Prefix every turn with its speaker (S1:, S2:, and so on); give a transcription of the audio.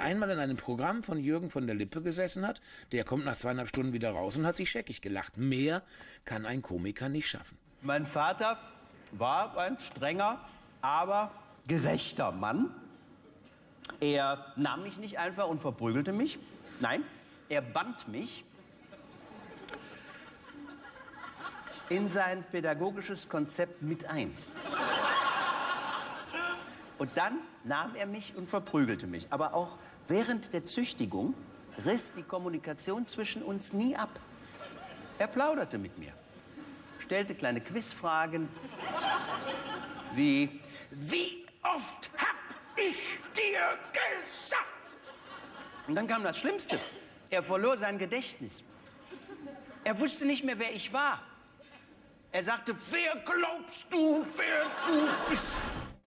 S1: wer einmal in einem Programm von Jürgen von der Lippe gesessen hat, der kommt nach 2,5 Stunden wieder raus und hat sich scheckig gelacht. Mehr kann ein Komiker nicht schaffen.
S2: Mein Vater war ein strenger, aber gerechter Mann. Er nahm mich nicht einfach und verprügelte mich. Nein, er band mich in sein pädagogisches Konzept mit ein. Und dann nahm er mich und verprügelte mich. Aber auch während der Züchtigung riss die Kommunikation zwischen uns nie ab. Er plauderte mit mir, stellte kleine Quizfragen wie: Wie oft hab ich dir gesagt? Und dann kam das Schlimmste. Er verlor sein Gedächtnis. Er wusste nicht mehr, wer ich war. Er sagte: Wer glaubst du, wer du bist?